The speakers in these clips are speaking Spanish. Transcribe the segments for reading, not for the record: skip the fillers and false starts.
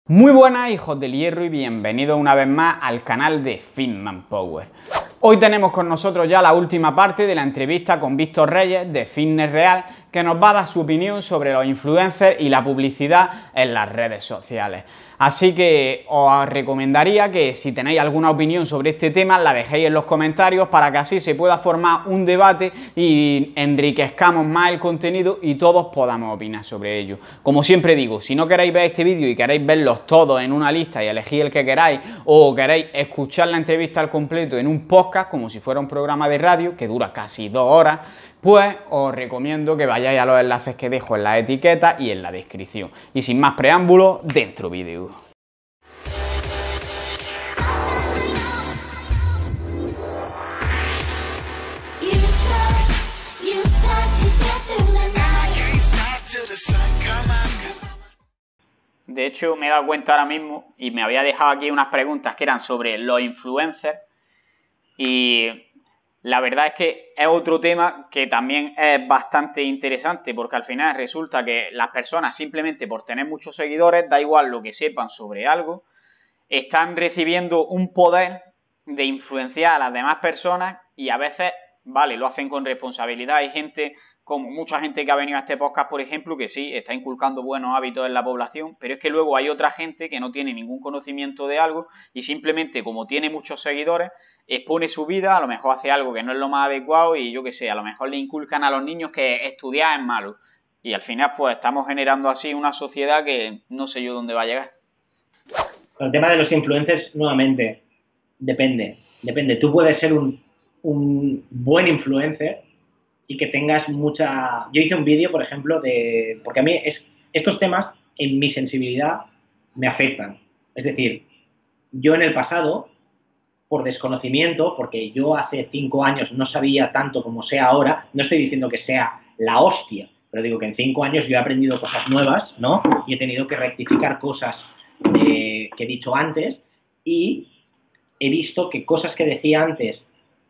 Muy buenas, hijos del hierro, y bienvenidos una vez más al canal de Fitman Power. Hoy tenemos con nosotros ya la última parte de la entrevista con Víctor Reyes de Fitness Real, que nos va a dar su opinión sobre los influencers y la publicidad en las redes sociales. Así que os recomendaría que si tenéis alguna opinión sobre este tema la dejéis en los comentarios para que así se pueda formar un debate y enriquezcamos más el contenido y todos podamos opinar sobre ello. Como siempre digo, si no queréis ver este vídeo y queréis verlos todos en una lista y elegir el que queráis, o queréis escuchar la entrevista al completo en un podcast como si fuera un programa de radio que dura casi 2 horas, pues os recomiendo que vayáis a los enlaces que dejo en la etiqueta y en la descripción. Y sin más preámbulos, dentro vídeo. De hecho, me he dado cuenta ahora mismo y me había dejado aquí unas preguntas que eran sobre los influencers, y la verdad es que es otro tema que también es bastante interesante, porque al final resulta que las personas, simplemente por tener muchos seguidores, da igual lo que sepan sobre algo, están recibiendo un poder de influenciar a las demás personas, y a veces, vale, lo hacen con responsabilidad. Hay gente, como mucha gente que ha venido a este podcast, por ejemplo, que sí, está inculcando buenos hábitos en la población, pero es que luego hay otra gente que no tiene ningún conocimiento de algo y simplemente, como tiene muchos seguidores, expone su vida, a lo mejor hace algo que no es lo más adecuado y yo qué sé, a lo mejor le inculcan a los niños que estudiar es malo. Y al final pues estamos generando así una sociedad que no sé yo dónde va a llegar. El tema de los influencers, nuevamente, depende. Tú puedes ser un buen influencer y que tengas mucha... Yo hice un vídeo, por ejemplo, porque a mí estos temas, en mi sensibilidad, me afectan. Es decir, yo en el pasado, por desconocimiento, porque yo hace 5 años no sabía tanto como sé ahora, no estoy diciendo que sea la hostia, pero digo que en 5 años yo he aprendido cosas nuevas, ¿no? Y he tenido que rectificar cosas que he dicho antes, y he visto que cosas que decía antes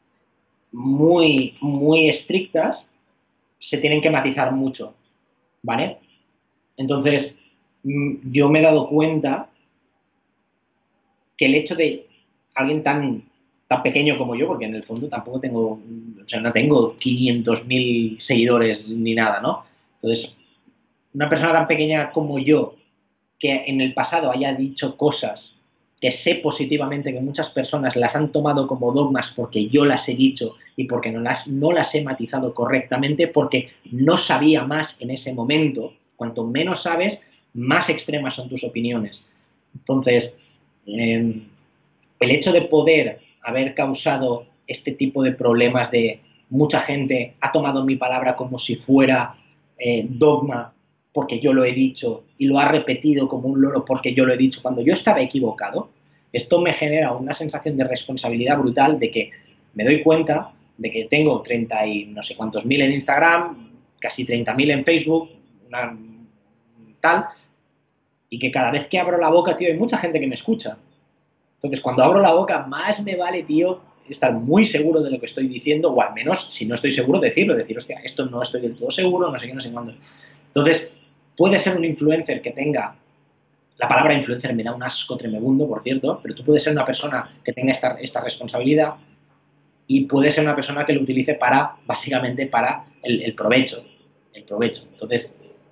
muy estrictas se tienen que matizar mucho, ¿vale? Entonces, yo me he dado cuenta que el hecho de alguien tan pequeño como yo, porque en el fondo tampoco tengo, o sea, no tengo 500.000 seguidores ni nada, ¿no? Entonces, una persona tan pequeña como yo, que en el pasado haya dicho cosas que sé positivamente que muchas personas las han tomado como dogmas porque yo las he dicho y porque no las he matizado correctamente, porque no sabía más en ese momento. Cuanto menos sabes, más extremas son tus opiniones. Entonces, el hecho de poder haber causado este tipo de problemas de mucha gente ha tomado mi palabra como si fuera dogma porque yo lo he dicho y lo ha repetido como un loro porque yo lo he dicho cuando yo estaba equivocado, esto me genera una sensación de responsabilidad brutal, de que me doy cuenta de que tengo 30 y no sé cuántos mil en Instagram, casi 30.000 en Facebook, tal, y que cada vez que abro la boca, tío, hay mucha gente que me escucha. Entonces, cuando abro la boca, más me vale, tío, estar muy seguro de lo que estoy diciendo, o al menos, si no estoy seguro, decir, hostia, esto no estoy del todo seguro, no sé qué, no sé cuándo. Entonces, puede ser un influencer que tenga, la palabra influencer me da un asco tremebundo, por cierto, pero tú puedes ser una persona que tenga esta responsabilidad, y puede ser una persona que lo utilice básicamente para el provecho. El provecho. Entonces,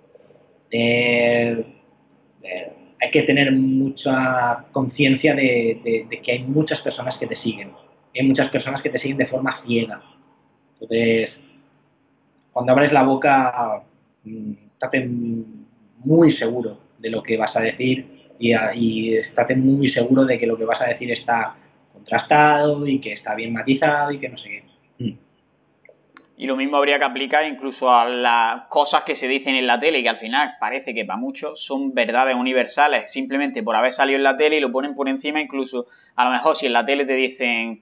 eh, hay que tener mucha conciencia de que hay muchas personas que te siguen. Hay muchas personas que te siguen de forma ciega. Entonces, cuando abres la boca, estate muy seguro de lo que vas a decir, y estate muy seguro de que lo que vas a decir está contrastado y que está bien matizado y que no sé qué. Y lo mismo habría que aplicar incluso a las cosas que se dicen en la tele, que al final parece que para muchos son verdades universales, simplemente por haber salido en la tele y lo ponen por encima. Incluso a lo mejor si en la tele te dicen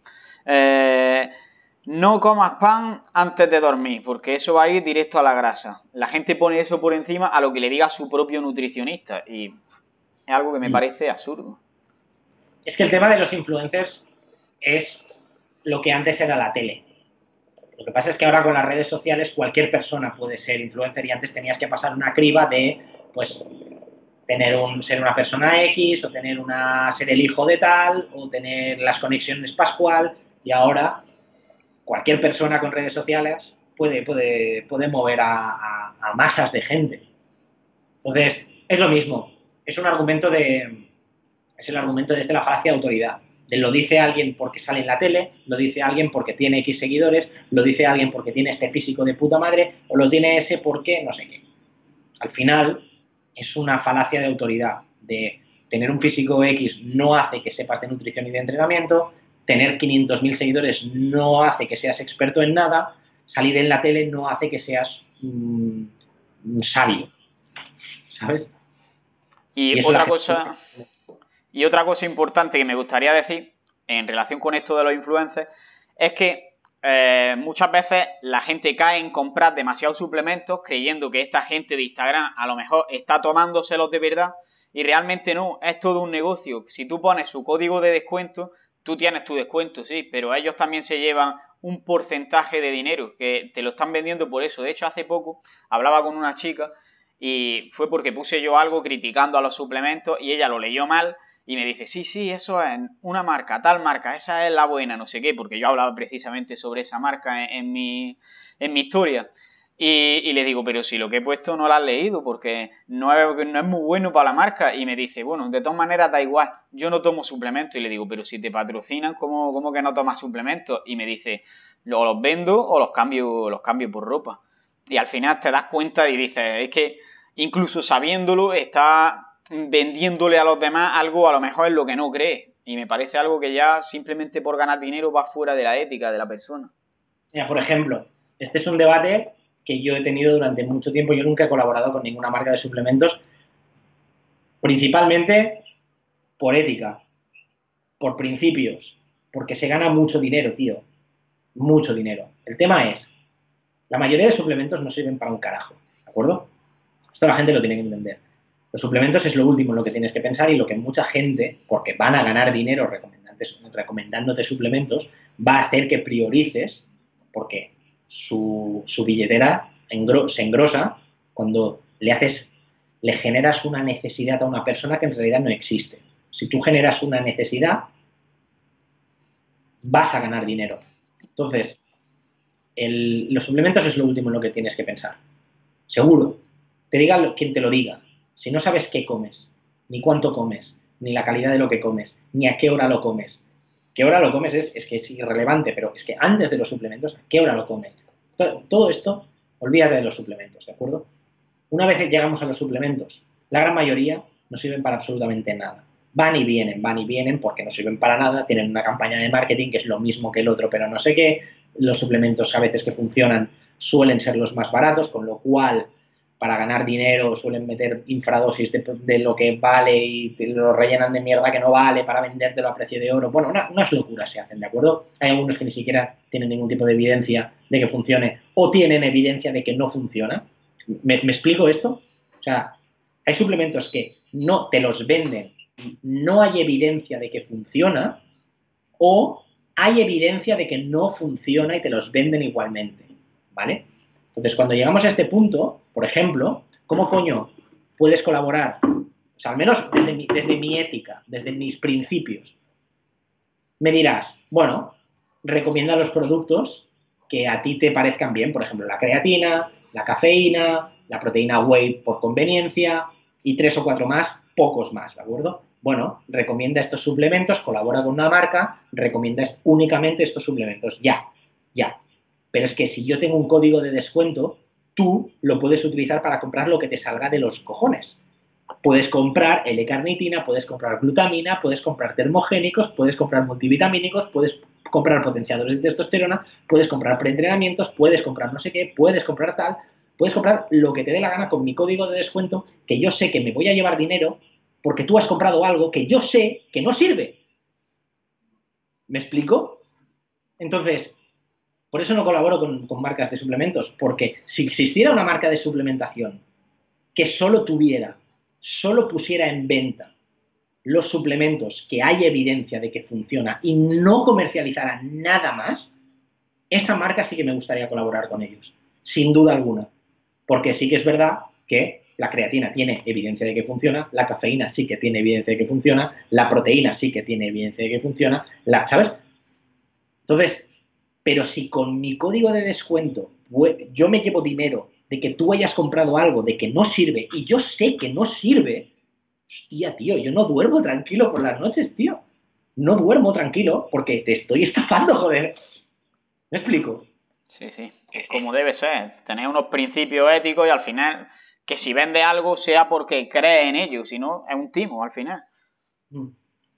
no comas pan antes de dormir, porque eso va a ir directo a la grasa. La gente pone eso por encima a lo que le diga su propio nutricionista, y es algo que me parece absurdo. Es que el tema de los influencers es lo que antes era la tele. Lo que pasa es que ahora con las redes sociales cualquier persona puede ser influencer, y antes tenías que pasar una criba de, pues, ser una persona X, o ser el hijo de tal, o tener las conexiones Pascual, y ahora cualquier persona con redes sociales puede mover a masas de gente. Entonces, es lo mismo. Es el argumento de la falacia de autoridad. Lo dice alguien porque sale en la tele, lo dice alguien porque tiene X seguidores, lo dice alguien porque tiene este físico de puta madre, o lo tiene ese porque no sé qué. Al final, es una falacia de autoridad. De tener un físico X no hace que sepas de nutrición y de entrenamiento, tener 500.000 seguidores no hace que seas experto en nada, salir en la tele no hace que seas sabio, ¿sabes? Y otra cosa importante que me gustaría decir en relación con esto de los influencers es que muchas veces la gente cae en comprar demasiados suplementos creyendo que esta gente de Instagram a lo mejor está tomándoselos de verdad y realmente no, es todo un negocio. Si tú pones su código de descuento, tú tienes tu descuento, sí, pero ellos también se llevan un porcentaje de dinero que te lo están vendiendo por eso. De hecho, hace poco hablaba con una chica y fue porque puse yo algo criticando a los suplementos y ella lo leyó mal y me dice, sí, eso es una marca, tal marca, esa es la buena, no sé qué, porque yo hablaba precisamente sobre esa marca en mi historia. Y le digo, pero si lo que he puesto no lo has leído, porque no es muy bueno para la marca. Y me dice, bueno, de todas maneras da igual, yo no tomo suplementos. Y le digo, pero si te patrocinan, ¿cómo que no tomas suplementos? Y me dice, o los vendo o los cambio por ropa. Y al final te das cuenta y dices, es que incluso sabiéndolo, está vendiéndole a los demás algo a lo mejor es lo que no crees. Y me parece algo que ya simplemente por ganar dinero va fuera de la ética de la persona. Mira, por ejemplo, este es un debate que yo he tenido durante mucho tiempo. Yo nunca he colaborado con ninguna marca de suplementos, principalmente por ética, por principios, porque se gana mucho dinero, tío. Mucho dinero. El tema es, la mayoría de suplementos no sirven para un carajo, ¿de acuerdo? Esto la gente lo tiene que entender. Los suplementos es lo último en lo que tienes que pensar y lo que mucha gente, porque van a ganar dinero recomendándote suplementos, va a hacer que priorices, porque su billetera se engrosa cuando le generas una necesidad a una persona que en realidad no existe. Si tú generas una necesidad, vas a ganar dinero. Entonces, los suplementos es lo último en lo que tienes que pensar. Seguro. Te diga quien te lo diga. Si no sabes qué comes, ni cuánto comes, ni la calidad de lo que comes, ni a qué hora lo comes. ¿Qué hora lo comes? Es que es irrelevante, pero es que antes de los suplementos, ¿a qué hora lo comes? Todo esto, olvídate de los suplementos, ¿de acuerdo? Una vez llegamos a los suplementos, la gran mayoría no sirven para absolutamente nada. Van y vienen porque no sirven para nada, tienen una campaña de marketing que es lo mismo que el otro, pero no sé qué. Los suplementos a veces que funcionan suelen ser los más baratos, con lo cual para ganar dinero suelen meter infradosis de lo que vale y lo rellenan de mierda que no vale para vendértelo a precio de oro. Bueno, unas locuras se hacen, ¿de acuerdo? Hay algunos que ni siquiera tienen ningún tipo de evidencia de que funcione o tienen evidencia de que no funciona. ¿Me explico esto? O sea, hay suplementos que no te los venden, no hay evidencia de que funciona, o hay evidencia de que no funciona y te los venden igualmente, ¿vale? Entonces, cuando llegamos a este punto, por ejemplo, ¿cómo coño puedes colaborar? O sea, al menos desde mi ética, desde mis principios. Me dirás, bueno, recomienda los productos que a ti te parezcan bien, por ejemplo, la creatina, la cafeína, la proteína whey por conveniencia y 3 o 4 más, pocos más, ¿de acuerdo? Bueno, recomienda estos suplementos, colabora con una marca, recomienda únicamente estos suplementos, ya. Pero es que si yo tengo un código de descuento, tú lo puedes utilizar para comprar lo que te salga de los cojones. Puedes comprar L-carnitina, puedes comprar glutamina, puedes comprar termogénicos, puedes comprar multivitamínicos, puedes comprar potenciadores de testosterona, puedes comprar preentrenamientos, puedes comprar no sé qué, puedes comprar tal, puedes comprar lo que te dé la gana con mi código de descuento, que yo sé que me voy a llevar dinero porque tú has comprado algo que yo sé que no sirve. ¿Me explico? Entonces, por eso no colaboro con marcas de suplementos, porque si existiera una marca de suplementación que solo pusiera en venta los suplementos que hay evidencia de que funciona y no comercializara nada más, esa marca sí que me gustaría colaborar con ellos, sin duda alguna. Porque sí que es verdad que La creatina tiene evidencia de que funciona, la cafeína sí que tiene evidencia de que funciona, la proteína sí que tiene evidencia de que funciona, ¿sabes? Entonces, pero si con mi código de descuento yo me llevo dinero de que tú hayas comprado algo de que no sirve y yo sé que no sirve, hostia, tío, yo no duermo tranquilo por las noches, tío. No duermo tranquilo porque te estoy estafando, joder. ¿Me explico? Sí, sí, es como debe ser, tener unos principios éticos y al final que si vende algo sea porque cree en ello, si no es un timo al final. Mm.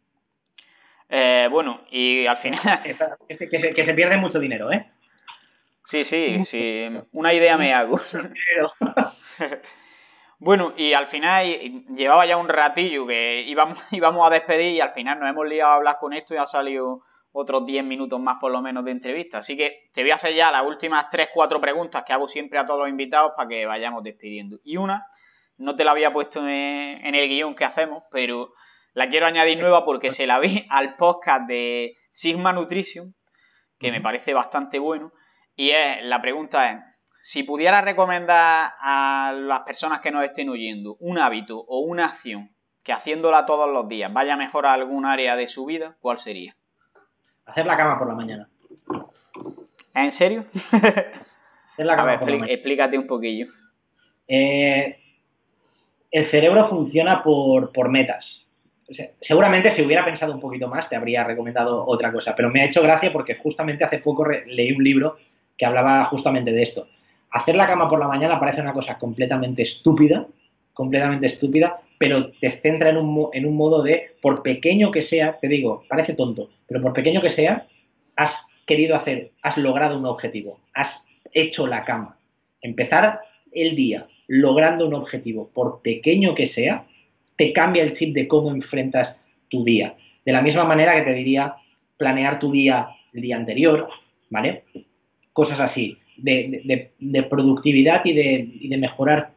Bueno, y al final, Que se pierde mucho dinero, ¿eh? sí, sí, Mucho, sí, una idea me hago. mucho dinero. Bueno, y al final llevaba ya un ratillo que íbamos a despedir y al final nos hemos liado a hablar con esto y ha salido otros 10 minutos más por lo menos de entrevista. Así que te voy a hacer ya las últimas 3 4 preguntas que hago siempre a todos los invitados para que vayamos despidiendo. Y una, no te la había puesto en el guión que hacemos, pero la quiero añadir nueva porque se la vi al podcast de Sigma Nutrition, que me parece bastante bueno. Y la pregunta es, si pudieras recomendar a las personas que nos estén oyendo un hábito o una acción que haciéndola todos los días vaya a mejorar algún área de su vida, ¿cuál sería? Hacer la cama por la mañana. ¿En serio? Hacer la A ver, cama por la mañana. explícate un poquillo. El cerebro funciona por metas. O sea, seguramente si hubiera pensado un poquito más te habría recomendado otra cosa, pero me ha hecho gracia porque justamente hace poco leí un libro que hablaba justamente de esto. Hacer la cama por la mañana parece una cosa completamente estúpida, pero te centra en un modo de, por pequeño que sea, te digo, parece tonto, pero por pequeño que sea, has querido hacer, has logrado un objetivo, has hecho la cama. Empezar el día logrando un objetivo, por pequeño que sea, te cambia el chip de cómo enfrentas tu día. De la misma manera que te diría planear tu día el día anterior, ¿vale? Cosas así, de productividad y de mejorar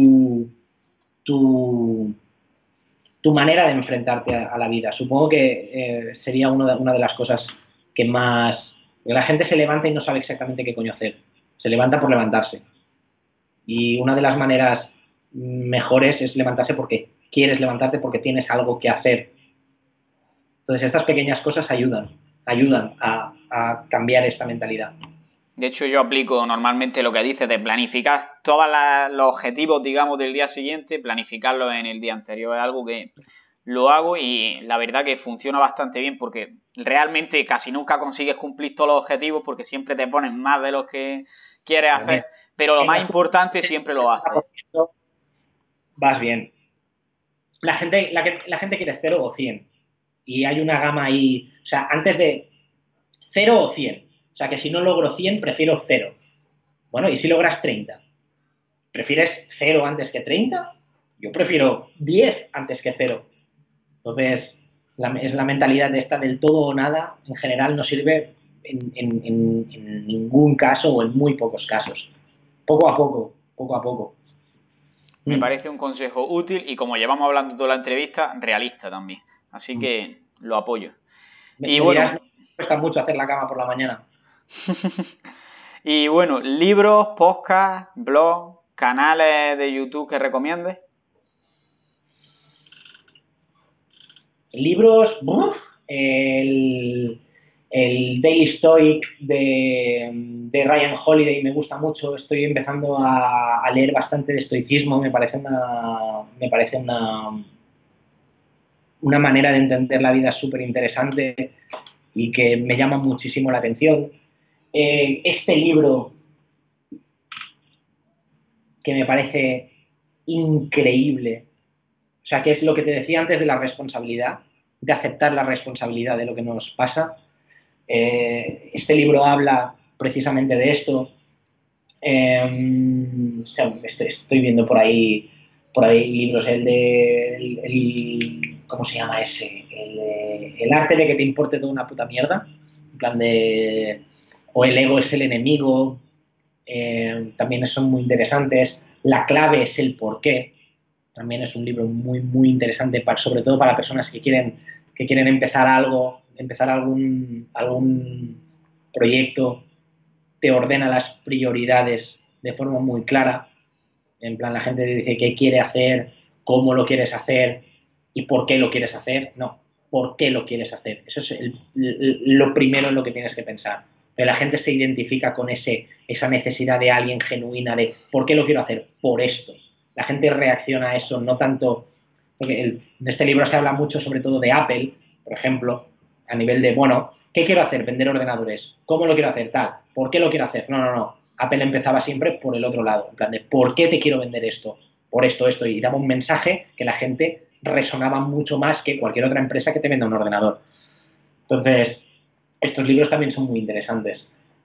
tu, tu manera de enfrentarte a la vida. Supongo que sería una de las cosas que más... La gente se levanta y no sabe exactamente qué coño hacer. Se levanta por levantarse. Y una de las maneras mejores es levantarse porque quieres levantarte, porque tienes algo que hacer. Entonces estas pequeñas cosas ayudan a cambiar esta mentalidad. De hecho, yo aplico normalmente lo que dices de planificar todos los objetivos, digamos, del día siguiente, planificarlos en el día anterior. Es algo que lo hago y la verdad que funciona bastante bien porque realmente casi nunca consigues cumplir todos los objetivos porque siempre te pones más de los que quieres hacer, pero lo más importante siempre lo haces. Vas bien. La gente quiere 0 o 100 y hay una gama ahí, o sea, antes de 0 o 100, o sea, que si no logro 100 prefiero 0. Bueno, ¿y si logras 30? ¿Prefieres 0 antes que 30? Yo prefiero 10 antes que 0. Entonces, es la mentalidad de esta del todo o nada, en general no sirve en ningún caso o en muy pocos casos. Poco a poco, poco a poco. Me parece un consejo útil y como llevamos hablando toda la entrevista, realista también. Así que lo apoyo. Y Me dirás, bueno, no me cuesta mucho hacer la cama por la mañana. y bueno, libros, podcasts, blogs, canales de YouTube que recomiendes. Libros, el Daily Stoic de Ryan Holiday me gusta mucho. Estoy empezando a leer bastante de estoicismo. Una manera de entender la vida súper interesante y que me llama muchísimo la atención. Este libro que me parece increíble, o sea, que es lo que te decía antes de la responsabilidad, de aceptar la responsabilidad de lo que nos pasa. Este libro habla precisamente de esto. Estoy viendo por ahí libros, ¿cómo se llama ese? El arte de que te importe toda una puta mierda, en plan de, o el ego es el enemigo, también son muy interesantes. La clave es el porqué, también es un libro muy, muy interesante, sobre todo para personas que quieren empezar algo, empezar algún proyecto, te ordena las prioridades de forma muy clara. En plan, la gente dice qué quiere hacer, cómo lo quieres hacer y por qué lo quieres hacer. No, por qué lo quieres hacer. Eso es lo primero en lo que tienes que pensar. Pero la gente se identifica con esa necesidad de alguien genuina de ¿por qué lo quiero hacer? Por esto. La gente reacciona a eso, no tanto... Porque en este libro se habla mucho sobre todo de Apple, por ejemplo, a nivel de, bueno, ¿qué quiero hacer? Vender ordenadores. ¿Cómo lo quiero hacer? Tal. ¿Por qué lo quiero hacer? No, no, no. Apple empezaba siempre por el otro lado, en plan de ¿por qué te quiero vender esto? Por esto, esto, y daba un mensaje que la gente resonaba mucho más que cualquier otra empresa que te venda un ordenador. Entonces, estos libros también son muy interesantes.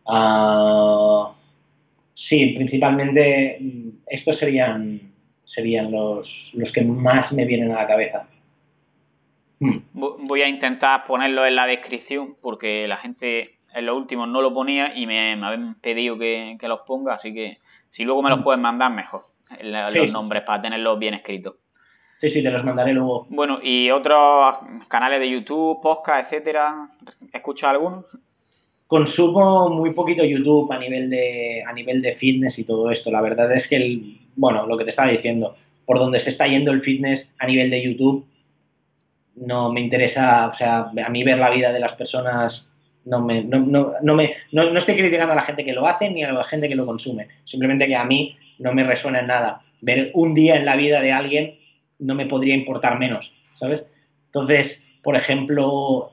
Sí, principalmente estos serían los que más me vienen a la cabeza. Voy a intentar ponerlo en la descripción porque la gente en los últimos no lo ponía y me habían pedido que los ponga, así que si luego me los pueden mandar, mejor. Los Sí, nombres para tenerlos bien escritos. sí, te los mandaré luego. Bueno, ¿y otros canales de YouTube, podcast, etcétera? ¿Escuchas alguno? Consumo muy poquito YouTube a nivel de fitness y todo esto. La verdad es que, bueno, lo que te estaba diciendo, por donde se está yendo el fitness a nivel de YouTube, no me interesa, o sea, a mí ver la vida de las personas no estoy criticando a la gente que lo hace ni a la gente que lo consume. Simplemente que a mí no me resuena en nada. Ver un día en la vida de alguien no me podría importar menos, ¿sabes? Entonces, por ejemplo,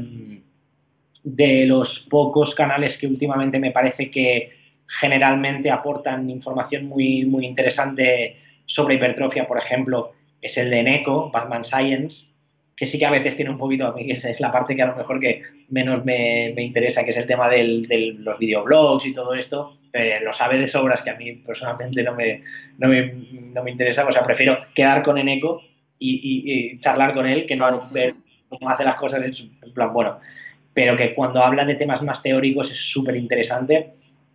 de los pocos canales que últimamente me parece que generalmente aportan información muy, muy interesante sobre hipertrofia, por ejemplo, es el de Neko, Batman Science, que sí que a veces tiene un poquito, a mí esa es la parte que a lo mejor que menos me interesa, que es el tema de los videoblogs y todo esto, lo sabe de sobras que a mí personalmente no me interesa, o sea, prefiero quedar con Eneco y charlar con él que Claro. no ver cómo hace las cosas en plan, bueno, pero que cuando habla de temas más teóricos es súper interesante.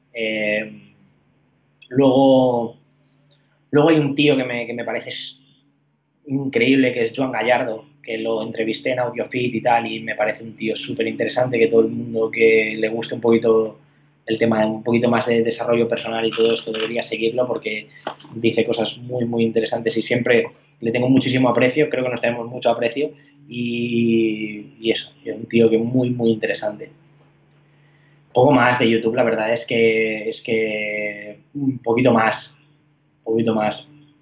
Luego, luego hay un tío que me parece increíble, que es Joan Gallardo, que lo entrevisté en AudioFit y tal, y me parece un tío súper interesante, que todo el mundo que le guste un poquito el tema, un poquito más de desarrollo personal y todo esto debería seguirlo porque dice cosas muy, muy interesantes y siempre le tengo muchísimo aprecio, creo que nos tenemos mucho aprecio y eso, es un tío que muy, muy interesante. Poco más de YouTube, la verdad es que un poquito más, un poquito más.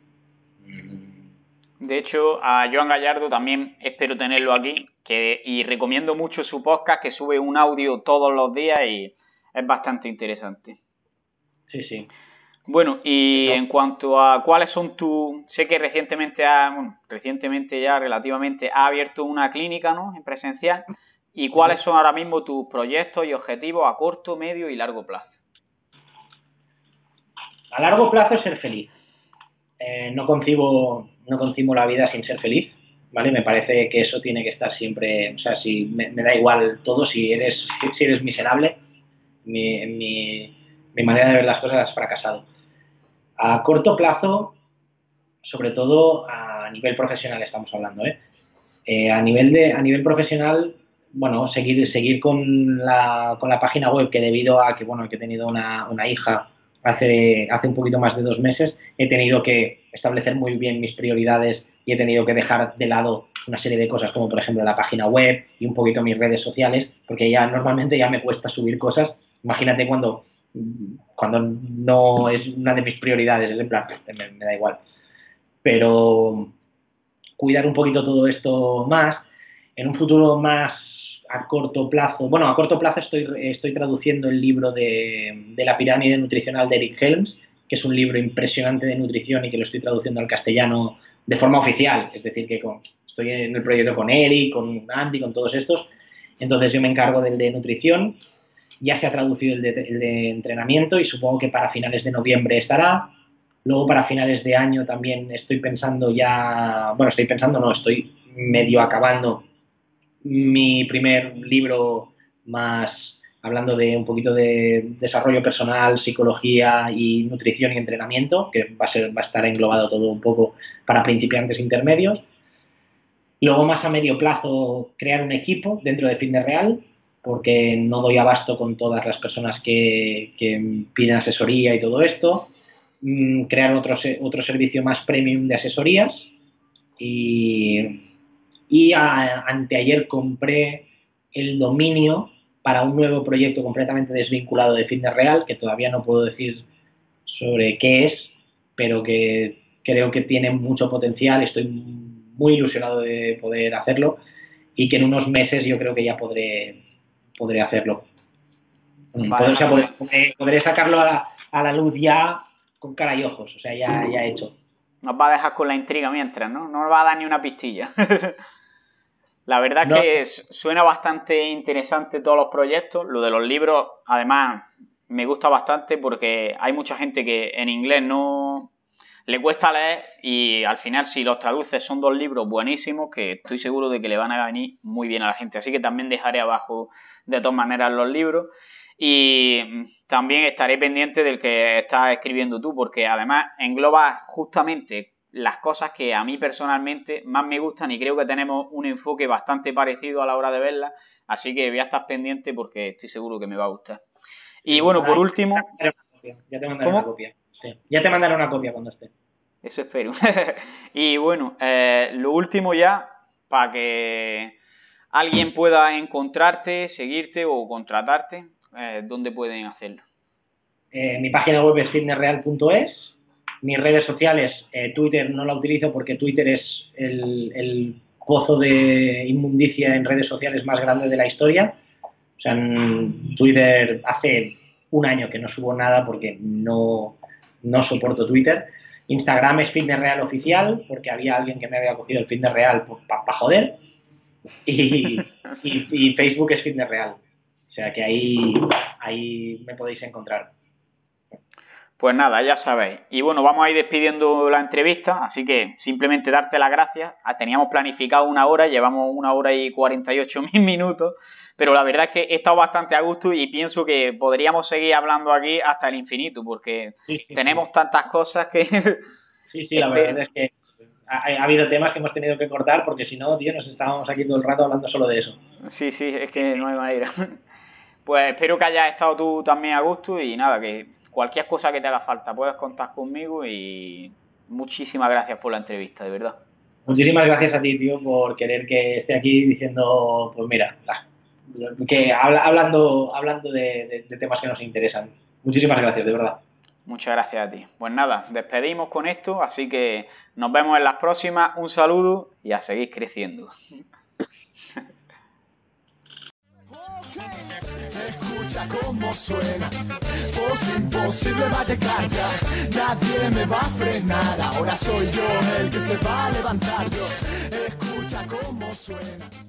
De hecho, a Joan Gallardo también espero tenerlo aquí y recomiendo mucho su podcast que sube un audio todos los días y es bastante interesante. Sí, sí. Bueno, y No. en cuanto a cuáles son tus... Sé que recientemente ya relativamente ha abierto una clínica, ¿no? En presencial. ¿Y cuáles son ahora mismo tus proyectos y objetivos a corto, medio y largo plazo? A largo plazo ser feliz. No concibo la vida sin ser feliz, ¿vale? Me parece que eso tiene que estar siempre, o sea, si me da igual todo, si eres miserable, mi manera de ver las cosas has fracasado. A corto plazo, sobre todo a nivel profesional estamos hablando, ¿eh? A nivel profesional, bueno, seguir con la página web que debido a que, bueno, que he tenido una hija hace un poquito más de 2 meses, he tenido que establecer muy bien mis prioridades y he tenido que dejar de lado una serie de cosas como por ejemplo la página web y un poquito mis redes sociales, porque ya normalmente ya me cuesta subir cosas. Imagínate cuando no es una de mis prioridades, es en plan, me da igual. Pero cuidar un poquito todo esto más. En un futuro más a corto plazo, bueno, a corto plazo estoy traduciendo el libro de la pirámide nutricional de Eric Helms, que es un libro impresionante de nutrición y que lo estoy traduciendo al castellano de forma oficial, es decir, que estoy en el proyecto con Eric, con Andy, con todos estos, entonces yo me encargo del de nutrición, ya se ha traducido el de entrenamiento y supongo que para finales de noviembre estará. Luego para finales de año también estoy pensando ya, bueno, estoy medio acabando mi primer libro más hablando de un poquito de desarrollo personal, psicología y nutrición y entrenamiento, que va a estar englobado todo un poco para principiantes e intermedios. Luego más a medio plazo crear un equipo dentro de Fitness Real, porque no doy abasto con todas las personas que piden asesoría y todo esto. crear otro servicio más premium de asesorías y anteayer compré el dominio para un nuevo proyecto completamente desvinculado de Fitness Real, que todavía no puedo decir sobre qué es, pero que creo que tiene mucho potencial. Estoy muy ilusionado de poder hacerlo y que en unos meses yo creo que ya podré hacerlo. Vale, Podré sacarlo a la luz ya con cara y ojos, o sea, ya hecho. nos va a dejar con la intriga mientras, ¿no? No nos va a dar ni una pistilla. La verdad No. es que suena bastante interesante todos los proyectos. Lo de los libros, además, me gusta bastante porque hay mucha gente que en inglés no le cuesta leer y al final si los traduces son 2 libros buenísimos que estoy seguro de que le van a venir muy bien a la gente. Así que también dejaré abajo de todas maneras los libros. Y también estaré pendiente del que estás escribiendo tú, porque además engloba justamente las cosas que a mí personalmente más me gustan y creo que tenemos un enfoque bastante parecido a la hora de verlas, así que voy a estar pendiente porque estoy seguro que me va a gustar. Y bueno, por último... Ya te mandaré una copia. Sí. Ya te mandaré una copia cuando esté. Eso espero. Y bueno, lo último ya, para que alguien pueda encontrarte, seguirte o contratarte, ¿dónde pueden hacerlo? Mi página web es fitnessreal.es. Mis redes sociales, Twitter no la utilizo porque Twitter es el pozo de inmundicia en redes sociales más grande de la historia. O sea, en Twitter hace un año que no subo nada porque no soporto Twitter. Instagram es Fitness Real Oficial porque había alguien que me había cogido el Fitness Real para joder. Y Facebook es Fitness Real. O sea que ahí me podéis encontrar. Pues nada, ya sabéis. Y bueno, vamos a ir despidiendo la entrevista, así que simplemente darte las gracias. Teníamos planificado 1 hora, llevamos 1 hora y 48 minutos, pero la verdad es que he estado bastante a gusto y pienso que podríamos seguir hablando aquí hasta el infinito, porque tenemos tantas cosas que... Sí, la verdad es que ha habido temas que hemos tenido que cortar porque si no, tío, nos estábamos aquí todo el rato hablando solo de eso. Sí, es que no hay manera. Pues espero que hayas estado tú también a gusto y nada, que cualquier cosa que te haga falta puedes contar conmigo y muchísimas gracias por la entrevista, de verdad. Muchísimas gracias a ti, tío, por querer que esté aquí diciendo, pues mira, que hablando de temas que nos interesan. Muchísimas gracias, de verdad. Muchas gracias a ti. Pues nada, despedimos con esto, así que nos vemos en las próximas. Un saludo y a seguir creciendo. Escucha cómo suena, voz imposible va a llegar ya, nadie me va a frenar, ahora soy yo el que se va a levantar yo, escucha cómo suena.